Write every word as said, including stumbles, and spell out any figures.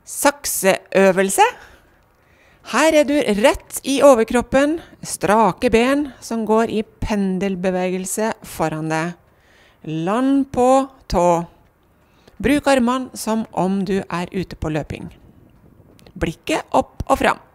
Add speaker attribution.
Speaker 1: Sakseøvelse. Her er du rett i overkroppen, strake ben som går i pendelbevegelse foran deg. Land på tå. Bruk armene som om du er ute på løping. Blikket opp og fram.